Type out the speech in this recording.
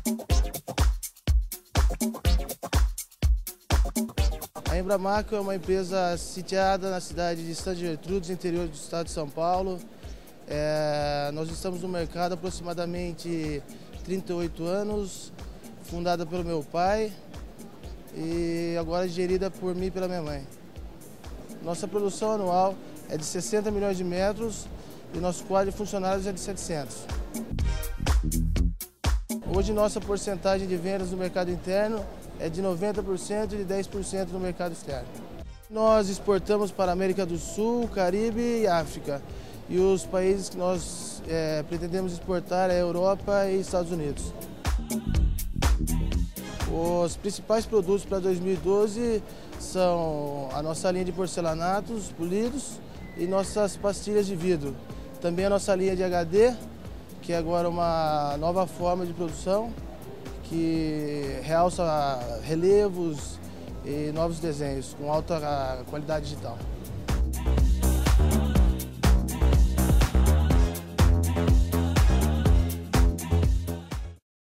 A Embramaco é uma empresa sitiada na cidade de Santa Gertrudes, interior do estado de São Paulo. Nós estamos no mercado há aproximadamente 38 anos, fundada pelo meu pai e agora gerida por mim e pela minha mãe. Nossa produção anual é de 60 milhões de metros e nosso quadro de funcionários é de 700. Hoje nossa porcentagem de vendas no mercado interno é de 90% e de 10% no mercado externo. Nós exportamos para a América do Sul, Caribe e África. E os países que nós pretendemos exportar é a Europa e Estados Unidos. Os principais produtos para 2012 são a nossa linha de porcelanatos polidos e nossas pastilhas de vidro. Também a nossa linha de HD, que é agora uma nova forma de produção, que realça relevos e novos desenhos com alta qualidade digital.